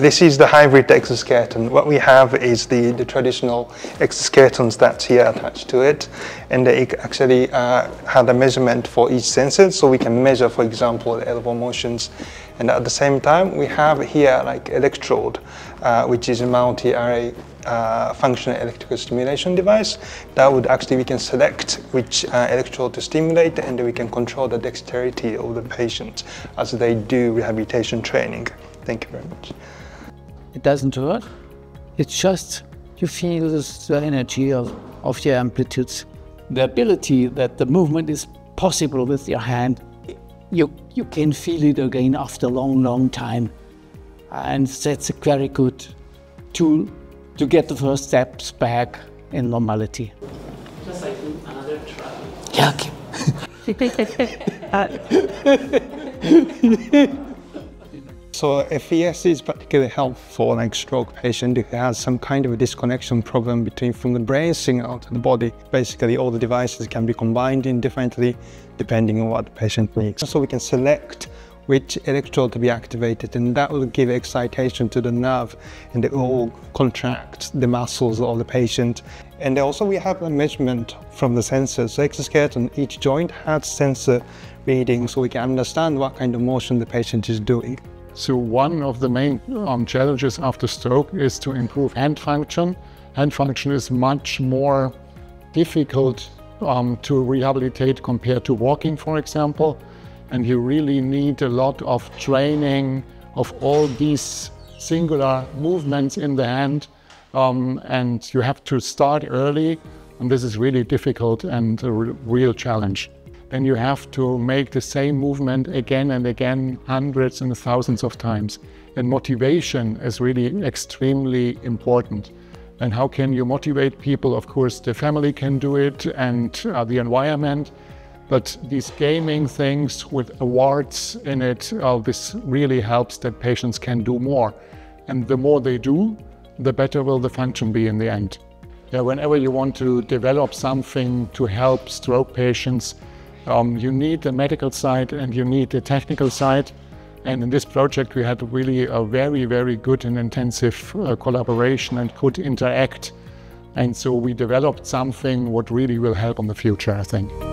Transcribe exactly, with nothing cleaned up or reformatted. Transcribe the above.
This is the hybrid exoskeleton. What we have is the, the traditional exoskeletons that's here attached to it, and they actually uh, have a measurement for each sensor, so we can measure, for example, the elbow motions. And at the same time, we have here like electrode, uh, which is a multi-array uh, functional electrical stimulation device. That would actually, we can select which uh, electrode to stimulate, and we can control the dexterity of the patient as they do rehabilitation training. Thank you very much. It doesn't hurt. It's just you feel this, the energy of, of the amplitudes. The ability that the movement is possible with your hand, you, you can feel it again after a long, long time. And that's a very good tool to get the first steps back in normality. Just like another try. Yeah, okay. So F E S is particularly helpful for like stroke patient who has some kind of a disconnection problem between from the brain signal to the body. Basically all the devices can be combined indifferently depending on what the patient needs. So we can select which electrode to be activated, and that will give excitation to the nerve, and it will contract the muscles of the patient. And also we have a measurement from the sensors. So exoskeleton, each joint has sensor reading, so we can understand what kind of motion the patient is doing. So one of the main um, challenges after stroke is to improve hand function. Hand function is much more difficult um, to rehabilitate compared to walking, for example. And you really need a lot of training of all these singular movements in the hand. Um, and you have to start early, and this is really difficult and a re real challenge. Then you have to make the same movement again and again, hundreds and thousands of times. And motivation is really extremely important. And how can you motivate people? Of course, the family can do it, and uh, the environment. But these gaming things with awards in it, uh, this really helps that patients can do more. And the more they do, the better will the function be in the end. Yeah, whenever you want to develop something to help stroke patients, Um, you need the medical side and you need the technical side. And in this project we had really a very, very good and intensive uh, collaboration and could interact. And so we developed something what really will help in the future, I think.